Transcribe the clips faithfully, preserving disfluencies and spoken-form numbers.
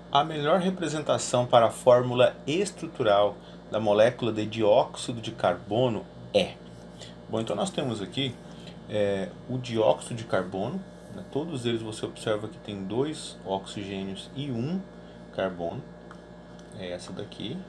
A melhor representação para a fórmula estrutural da molécula de dióxido de carbono é... Bom, então nós temos aqui é, o dióxido de carbono, né? Todos eles você observa que tem dois oxigênios e um carbono, é essa daqui,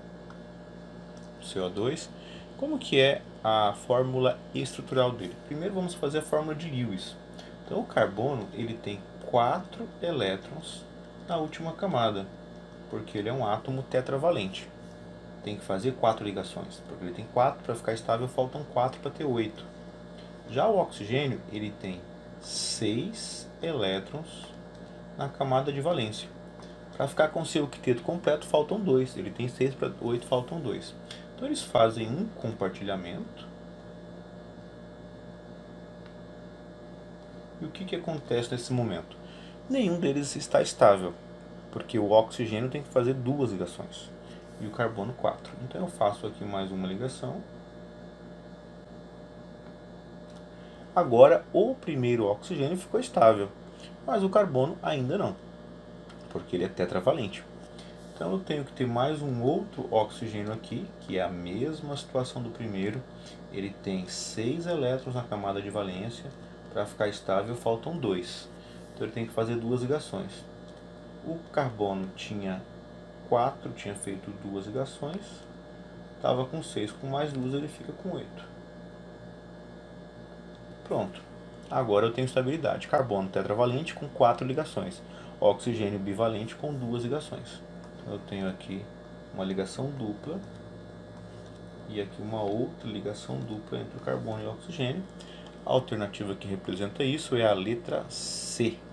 C O dois. Como que é a fórmula estrutural dele? Primeiro vamos fazer a fórmula de Lewis. Então o carbono ele tem quatro elétrons na última camada, porque ele é um átomo tetravalente. Tem que fazer quatro ligações, porque ele tem quatro para ficar estável, faltam quatro para ter oito. Já o oxigênio ele tem seis elétrons na camada de valência. Para ficar com seu octeto completo faltam dois, ele tem seis para oito, faltam dois. Então eles fazem um compartilhamento. E o que, que acontece nesse momento? Nenhum deles está estável, porque o oxigênio tem que fazer duas ligações e o carbono quatro. Então eu faço aqui mais uma ligação. Agora o primeiro oxigênio ficou estável, mas o carbono ainda não, porque ele é tetravalente. Então eu tenho que ter mais um outro oxigênio aqui, que é a mesma situação do primeiro. Ele tem seis elétrons na camada de valência. Para ficar estável faltam dois. Então ele tem que fazer duas ligações. O carbono tinha quatro, tinha feito duas ligações. Estava com seis, com mais duas ele fica com oito. Pronto. Agora eu tenho estabilidade. Carbono tetravalente com quatro ligações. Oxigênio bivalente com duas ligações. Eu tenho aqui uma ligação dupla e aqui uma outra ligação dupla entre o carbono e o oxigênio. A alternativa que representa isso é a letra C.